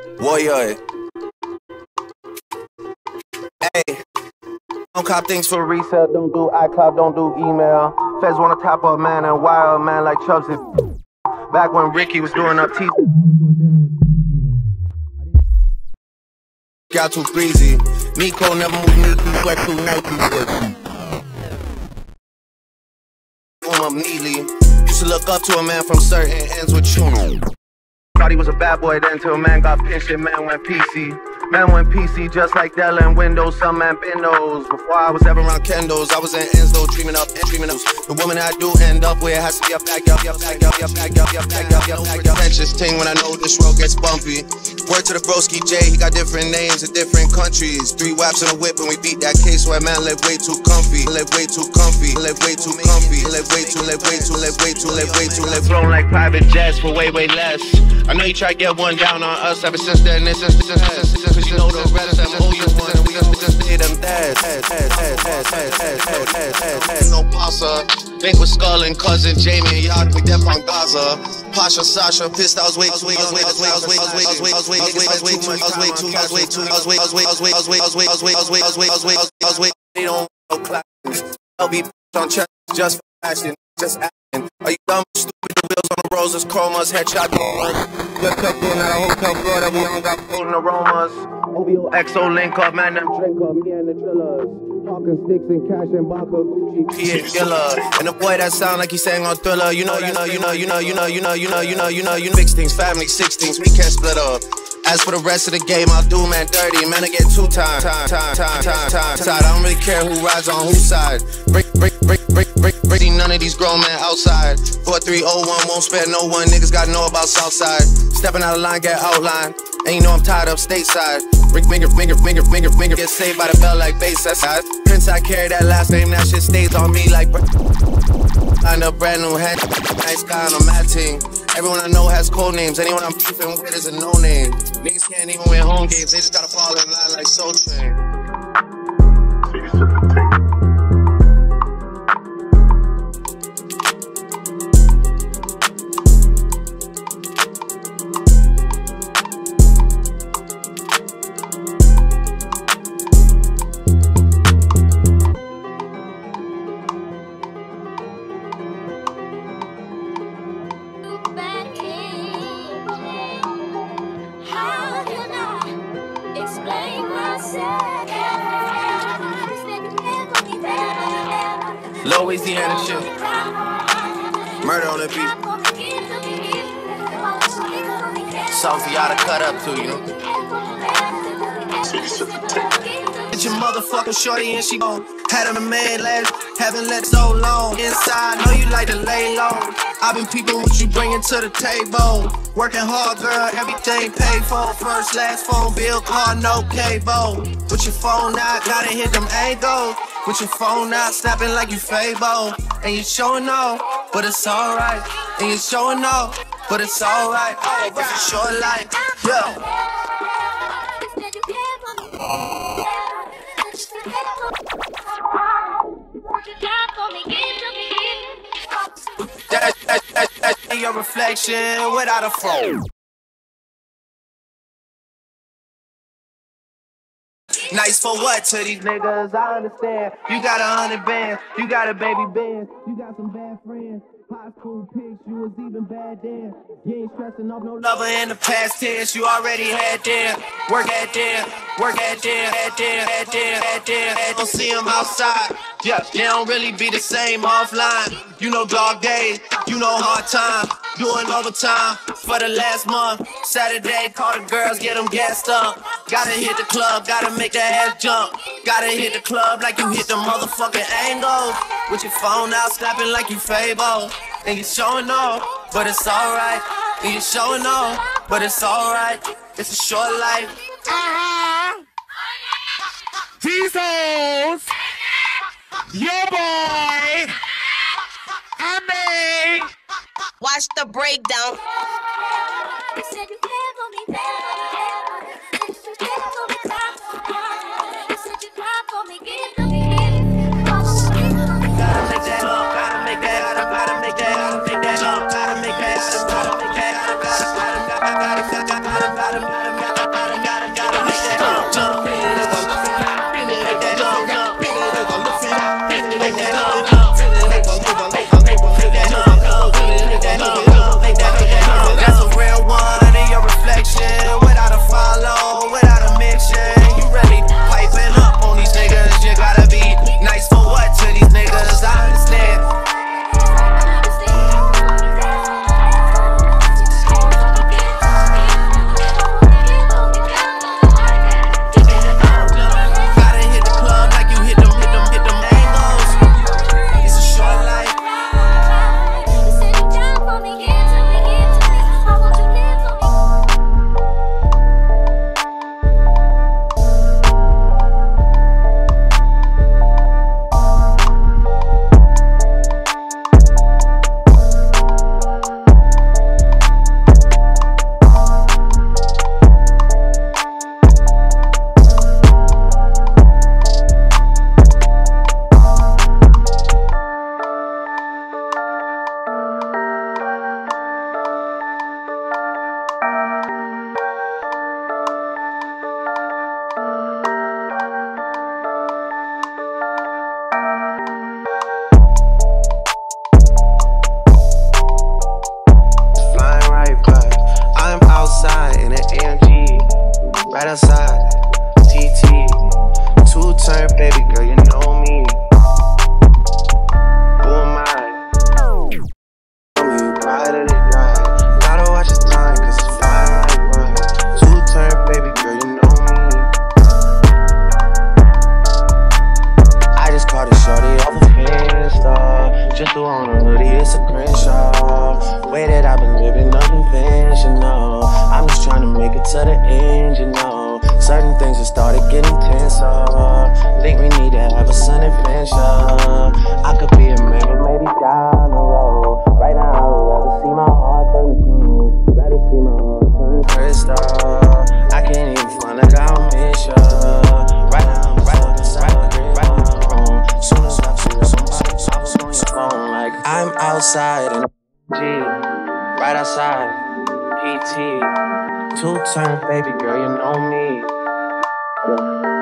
Warrior. Hey, don't cop things for resale, don't do iCloud, don't do email. Feds wanna top up man and wire a man like Chubbs. Back when Ricky was doing up teeth, got too breezy. Nico never moved me, sweat too Nike. Up neatly. Used to look up to a man from certain ends with you. Thought he was a bad boy then till man got pinched and man went PC. Man went PC just like Dell and Windows, some man been those. Before I was ever around Kendos, I was in Enzo, dreaming up and dreaming up. The woman I do end up with has to be a back up. Pretentious thing when I know this road gets bumpy. Word to the broski J, he got different names in different countries. 3 whaps in a whip and we beat that case where man live way too comfy. Live way too comfy, live way too comfy. Live way too. Flown like private jets for way less. I know you try to get one down on us ever since then. Since you know the rest of them who you want, we just stay them dead. No pasa, think with Skull and cousin Jamie and Yard, we deaf on Gaza. Pasha, Sasha, pissed, I was way too they don't know class. I'll be on chest just for fashion, just acting. Are you dumb, stupid? The wheels on the roses, chromas, headshot doors. Just tucked in at a hotel floor that we don't got golden aromas. OVO XO link up, man, them drink up, me and the drillers. Talking sticks and cash and Baka, Gucci, P and Gilla. And the boy that sound like he sang on Thriller. You know, mix things, family, 6 things, we can't split up. As for the rest of the game, I'll do man dirty. Man, I get 2 times. I don't really care who rides on whose side. Break, none of these grown men outside. 4301 won't spare no one. Niggas gotta know about Southside. Stepping out of line, get outlined. And you know I'm tied up stateside. Finger, get saved by the bell like bass. That's side. Prince, I carry that last name. That shit stays on me like. Find a brand new head. Nice guy on a mad team. Everyone I know has code names. Anyone I'm beefing with is a no name. Niggas can't even win home games. They just gotta fall in line like Soul Train. Louisiana shit. Murder on the beat. Something for y'all to cut up to, you know. It's your motherfucking shorty and she gon' had on the man last, haven't let so long. Inside, know you like to lay low. I've been peeping what you bringing to the table. Working hard, girl, everything paid for. First, last phone bill, car, no cable. With your phone out, gotta hit them angles. With your phone out, snapping like you Fable. And you showing off, but it's alright. And you showing off, but it's alright. It's a short life, yeah. That's your reflection without a phone. Nice for what to these niggas? I understand. You got 100 bands, you got a baby band, you got some bad friends. High school pics, you was even bad then. You ain't stressing up no lover in the past tense. You already had them. Work at them, Don't see them outside. Yeah, they don't really be the same offline. You know dog days, you know hard time. Doing overtime for the last month. Saturday, call the girls, get them gassed up. Gotta hit the club, gotta make that ass jump. Gotta hit the club like you hit the motherfucking angles. With your phone out, snapping like you Fable. And you showing off, but it's alright. And you showing off, but it's alright. It's a short life. Jesus, your boy, and me. Watch the breakdown. ride or they die. Gotta watch the time, cause it's fire like wine. Two-turn, baby girl, you know me. I just caught a shorty off of Insta. Just threw on a hoodie, it's a Crenshaw. Way that I've been living unconventional. I'm just trying to make it to the end, you know. Certain things have started getting tenser. Think we need to have a sun adventure. I could be a man, but maybe down the road. Right now, I would rather see my heart turn blue. Rather see my heart turn crystal. I can't even find like I'll miss ya. Right now, I'm right now. Soon as I see somebody, I was on your phone. Like I'm outside in G, right outside, PT. Two-turn, baby girl, you know me.